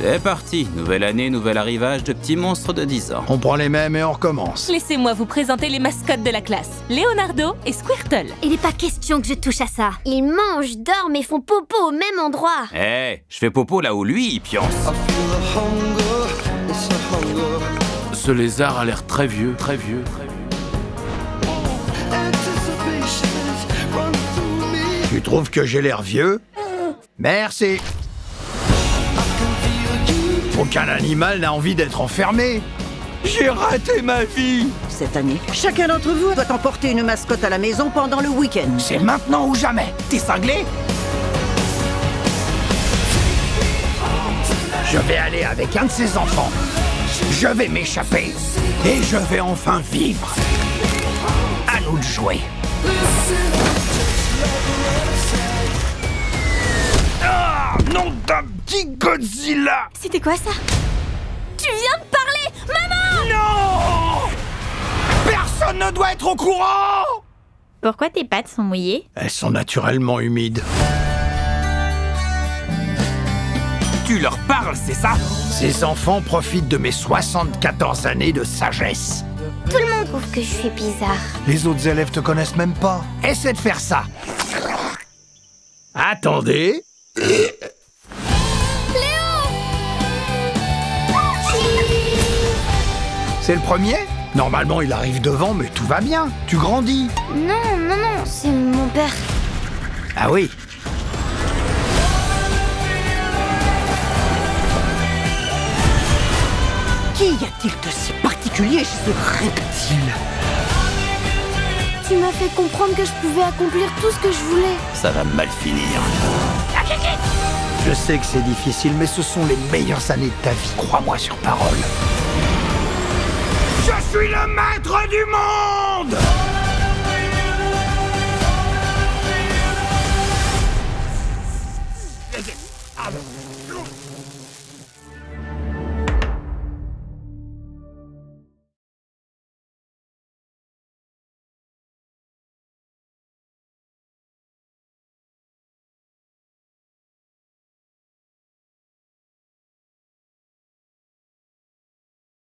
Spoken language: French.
C'est parti, nouvelle année, nouvel arrivage de petits monstres de 10 ans. On prend les mêmes et on recommence. Laissez-moi vous présenter les mascottes de la classe, Leonardo et Squirtle. Il n'est pas question que je touche à ça. Ils mangent, dorment et font popo au même endroit. Je fais popo là où lui, il pionce. Ce lézard a l'air très vieux, très vieux. Tu trouves que j'ai l'air vieux? Merci. Aucun animal n'a envie d'être enfermé. J'ai raté ma vie. Cette année, chacun d'entre vous doit emporter une mascotte à la maison pendant le week-end. C'est maintenant ou jamais. T'es cinglé? Je vais aller avec un de ses enfants. Je vais m'échapper. Et je vais enfin vivre. À nous de jouer. Ah, nom d'un petit Godzilla! C'était quoi ça? Tu viens de parler, maman! Non! Personne ne doit être au courant! Pourquoi tes pattes sont mouillées? Elles sont naturellement humides. Tu leur parles, c'est ça? Ces enfants profitent de mes 74 années de sagesse. Tout le monde trouve que je suis bizarre. Les autres élèves te connaissent même pas. Essaie de faire ça. Attendez. C'est le premier? Normalement, il arrive devant, mais tout va bien. Tu grandis. Non, non, non, c'est mon père. Ah oui. Qu'y a-t-il de si particulier chez ce reptile? Tu m'as fait comprendre que je pouvais accomplir tout ce que je voulais. Ça va mal finir. Je sais que c'est difficile, mais ce sont les meilleures années de ta vie. Crois-moi sur parole. Je suis le maître du monde!